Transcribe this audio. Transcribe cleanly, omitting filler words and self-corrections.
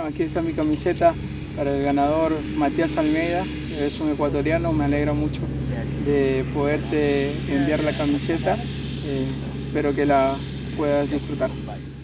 aquí está mi camiseta para el ganador Matías Almeida, es un ecuatoriano, me alegra mucho de poderte enviar la camiseta, espero que la puedas disfrutar.